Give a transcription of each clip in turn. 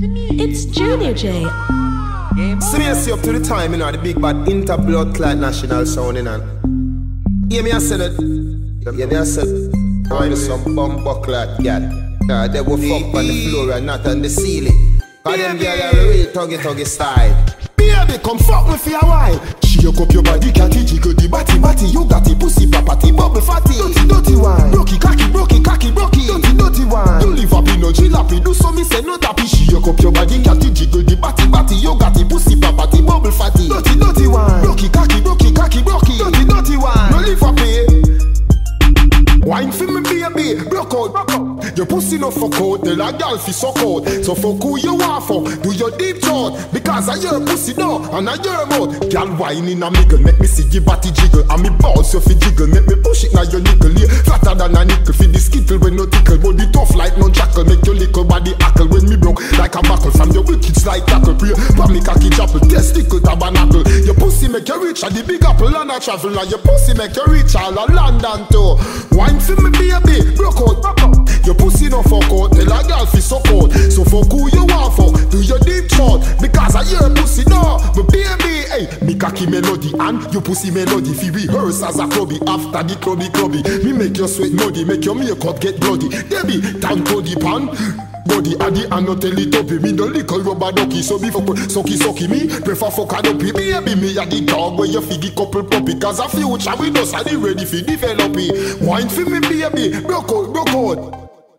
It's Junior J. Seriously up to the time, you know, the big bad inter-blood clot national sound, you know. Hear me, I said it. Hear me, I said it. Find some bumbo clot, girl. They will fuck on the floor and not on the ceiling. Cause them girl are real tuggy style. Baby, come fuck me for a while. Shake up your body, catty, jiggle the batty. You got the pussy, papati, bubble fatty. Dirty wine. Broky, cocky, dirty wine. You live up in no jilapi, do so me say no tappy. Shake up your body, catty, jiggle the batty. You got the pussy, papati, bubble fatty. Dirty wine. Broky, cocky, dirty wine. No live up here. Wine for me baby, broke out. Your pussy no fuck out, the like girl fi suck out. So fuck who you want for, do your deep throat. Because I your pussy no, and I your mouth. Girl wine in a miggle, make me see your body jiggle. And me balls you fi jiggle, make me push it now your nickel. Yeah, flatter than a nickel, fi the skittle when no tickle. Body tough like no jackal, make your little body hackle. When me broke like a buckle, from your wicked like tackle. Pray, pa me cocky chapel, testicle tabernacle. Your pussy make you reach at the big apple and I travel. And your pussy make you reach all of London too. Wine for me baby, broke out. Your pussy no fuck out, tell a girl fi suck out. So fuck who you want for, do your deep throat. Because I hear pussy no, but baby, hey, me cocky melody and your pussy melody fi rehearse as a clubby. After the clubby, me make your sweat muddy, make your makeup get bloody. Debbie, down to the pan. Body addy and not tell it up. Me no little rubber ducky. So be fuck sucky me. Prefer fuck a duppy. Baby me a the dog where you figgy couple puppy. Cause a future we know so they ready for develop it. Wine for me baby. Broke out.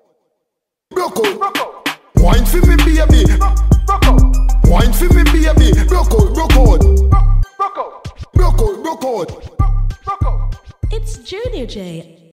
Wine for me baby. Wine for me baby. Broke out. It's Junior J.